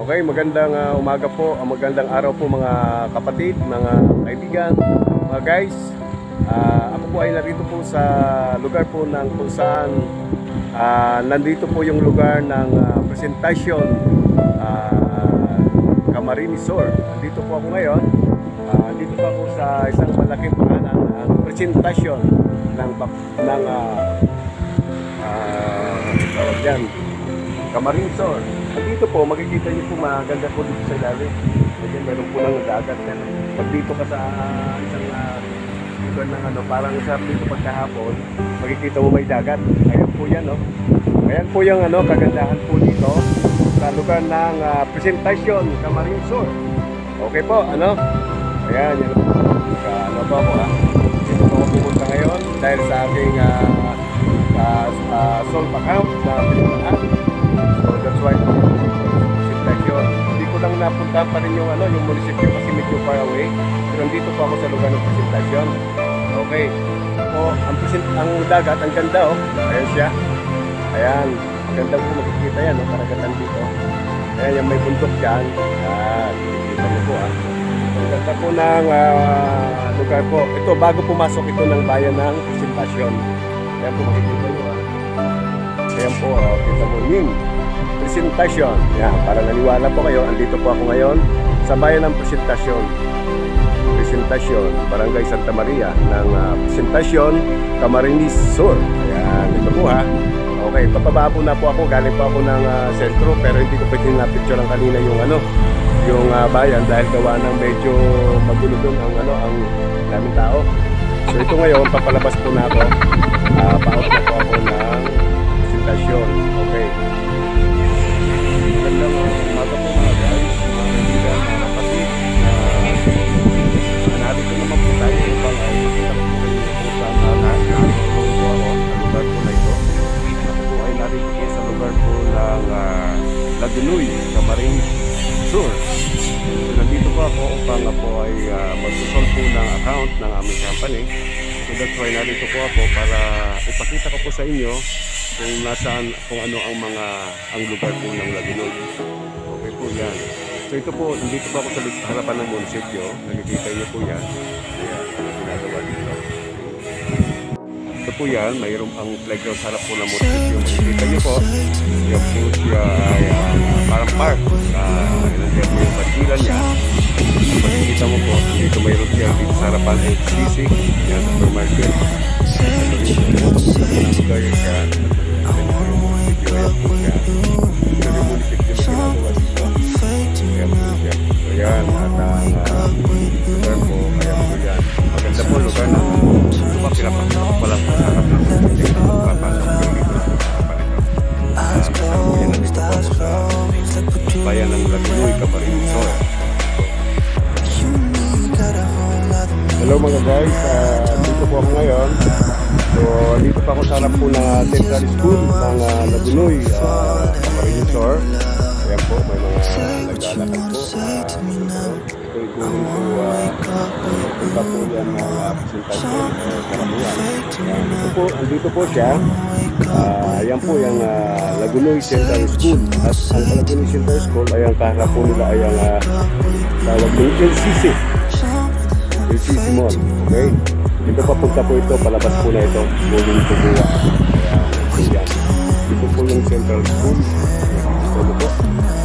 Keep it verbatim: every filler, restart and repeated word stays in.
Okay, magandang uh, umaga po, uh, magandang araw po mga kapatid, mga kaibigan, mga guys. Uh, ako po ay narito po sa lugar po ng kung saan uh, nandito po yung lugar ng uh, presentasyon uh, Camarines Sur. Nandito po ako ngayon. Uh, nandito po ako sa isang malaking pangalan, ang uh, presentasyon ng, ng uh, uh, tawag yan, Camarines Sur. Dito po, makikita niyo po maganda po dito sa ilalim. Kasi meron po ng dagat yan. Pag dito ka sa uh, isang uh, lugar ng ano, parang sa dito pagkahapon, makikita mo may dagat. Ayan po yan, no? Ayan po yung ano, kagandahan po dito sa lugar ng uh, presentasyon Camarines Sur. Okay po, ano? Ayan, yan po. Ano po ako, ha? Dito po ako pumunta ngayon dahil sa aking uh, uh, uh, solve account na pinuntahan. So that's why presentasyon. Hindi ko lang napunta pa rin yung ano, yung munisipyo kasi medyo far away. Pero nandito po ako sa lugar ng presentasyon. Okay. So, ang, present, ang dagat, ang ganda, oh. Ayan siya. Ayan. Ang ganda po makikita yan, oh, karagatan dito. Ayan, yung may bundok dyan. Ayan. Makikita mo po, ah. Ang ganda po ng uh, lugar po. Ito, bago pumasok ito ng bayan ng presentasyon. Ayan po makikita nyo, ah. Ayan po, oh, kita mo yung presentasyon. Yan, para naniwala po kayo, andito po ako ngayon sa bayan ng presentasyon. Presentasyon, Barangay Santa Maria ng uh, presentasyon Camarines Sur. Ayan, ito po ha. Okay, papaba po na po ako. Galing po ako ng uh, sentro pero hindi ko pwede na-picture lang kanina yung ano, yung uh, bayan dahil gawa ng medyo magulo doon ang ano, ang daming tao. So ito ngayon, papalabas po na ako. Uh, Paot na po ako ng presentasyon. Okay. Magandang umaga po mga guys, mga kaibigan, mga kapatid. Uh, Narito naman po tayo upang ay makita po kayo po sa naroon po ako sa lugar po na ito. Ako po ay narito po sa lugar po ng uh, Lagunoy, Camarines Sur. So, nandito po ako upang po ay uh, magsusol po ng account ng aming company. So that's why narito po ako para ipakita ko po sa inyo kung nasaan, kung ano ang mga ang lugar po ng Lagunoy. Okay po yan. So ito po, dito po ako sa harapan ng munisipyo. Nakikita niyo po yan. Ayan, ginagawa dito. Ito po yan, mayroong ang playground sa harap po ng munisipyo. Makikita niyo po, yung po siya ay uh, parang park. Uh, Nandiyan po yung batilan niya. Makikita mo po, dito mayroon siya dito sa harapan ng H C C. Yan, supermarket. Ang lugar yung siya. Ayan po siya. Ito yung munisipyo na ginagawa dito. Ayan po siya. So yan, at ang lugar po, ayan po yan. Maganda po lugar na diba, pinapakita ko palang po sa harap ng munisipyo. Papasok ko dito sa harapan ito. Kasama po yan nandito po ako sa bayan ng Lagunoy, Camarines Sur. Hello mga guys, uh, dito po ako ngayon. So dito pa ako sa harap po ng Central School ng uh, Lagunoy, uh, Camarines Sur. Ayan po, may mga naglalakad po. Uh, ito yung guling po, uh, punta po yan ng uh, presentasyon uh, karamihan. Uh, ito po, andito po siya. Uh, ayan po yung uh, Lagunoy Central School. At ang Lagunoy Central School ay ang kaharap po nila ay ang uh, tawag ng L C C. L C C Mall. Okay? Dito papunta po ito, palabas po na ito. Buling po buwa. Ayan. Ito po yung Central School. Ito po.